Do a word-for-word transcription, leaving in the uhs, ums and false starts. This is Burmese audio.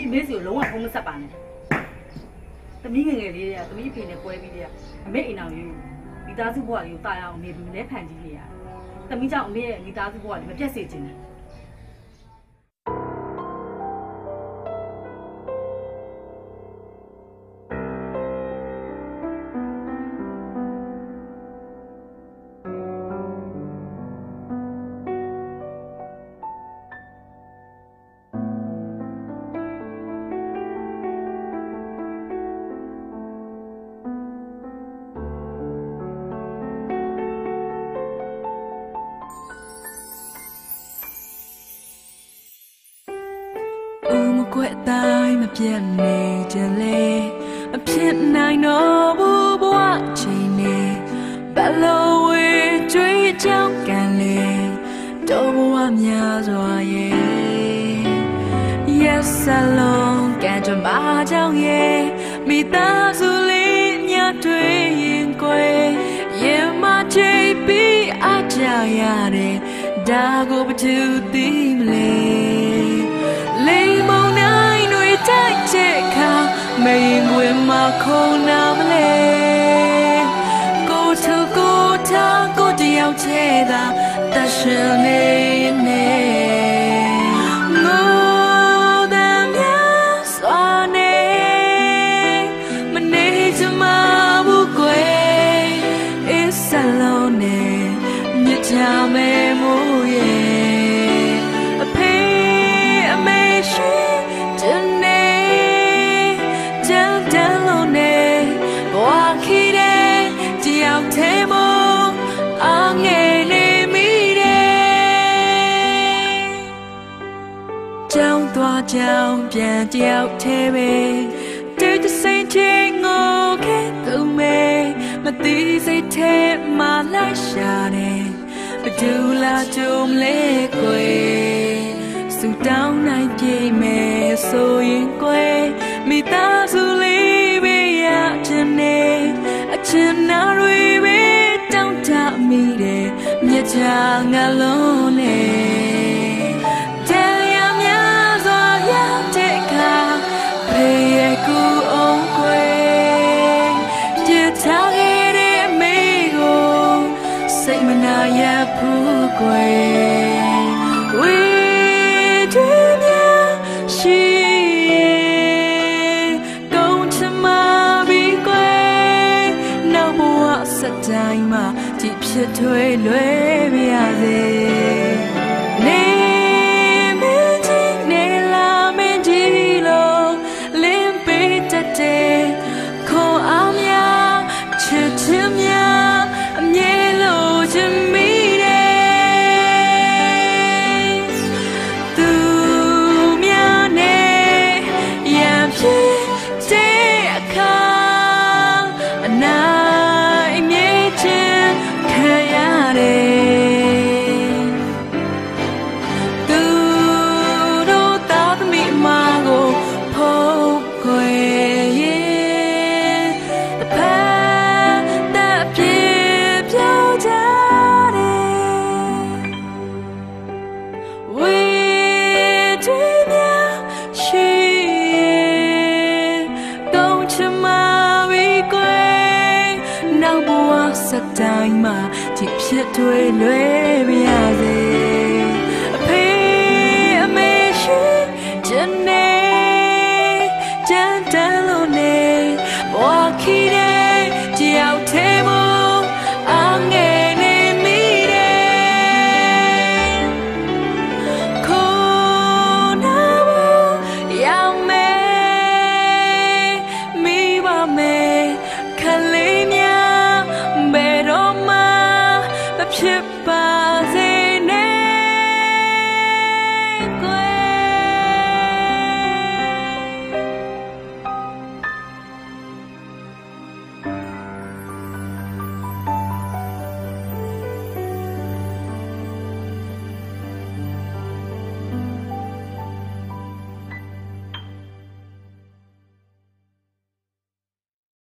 မေးစီကိုလုံးဝဖုံးမဆက်ပါနဲ့သမီးငယ်ငယ်လေးတွေကသမီးဖေနဲ့ပွဲပြီးတယ်အမေအိမ်အောင်ယူမိသားစုဘဝလေးကိုတာရအောင်အမေဘယ်လဲဖန်ကြည့်နေရသမီးကြောင့်အမေရဲ့မိသားစုဘဝလေးမပြတ်စေချင်ဘူးကွက်တိုင်းမပြတ်နေကြလေမဖြစ်နိုင်တော့ဘူးဘဝချိန်နေဘလို့ဝေးကြွေးကြောင်းကန်လေတော့ဘဝများစွာရဲ့ Yes alone ကံကြမ္မာကြောင့်ရဲ့မိသားစုလေးများတွေ့ရင်ကွယ်ရင်မချေပြီးအကြရတယ်ဒါကိုဘယ်သူသိမလဲလိမ္မောင်နိုင်တွေတိုက်တဲ့ခါမရင်ဝင်မှာခုံနာမလဲကိုထူကိုထားကိုတယောက်ချဲတာတရှင်နေနေငိုတဲ့မြတ်စွာနေမနေချင်မှဘူးကွယ် It's alone နဲ့မြတ်ချမဲမို့ရဲ့ကြောင်းသွားကြောင်းပြန်တယောက်သေးပဲတူတစိမ့်ချင်းငိုခဲ့သူမဲမသိစိတ်ထဲမှာလိုက်ရှာတယ်ဘယ်သူလာကြုံလဲကွယ်စူတောင်းနိုင်ပြေမယ်ဆိုရင်ကွယ်မိသားစုလေးပဲရချင်နေအချင်နာတွေပဲတောင်းတမိတယ်မြတ်ချာငါလုံးနဲ့ရဖူးကွယ်ဝေးတွေများရှိကုန်းချမပြီးကွယ်နောက်ဘဝစတိုင်းမှာဒီဖြစ်ထွေးလွယ်ပြရစေနေမင်းကြီးနေလာမင်းကြီးလို့လင်းပေးတတ်တဲ့ခေါ်အားများချစ်ချင်များအမြဲလို့ချင်စတိုင်းမှာဒီဖြစ်ထွေးလွယ်ပြရစေအဖေအမေရှိချင်နေကြမ်းတမ်းလို့နေ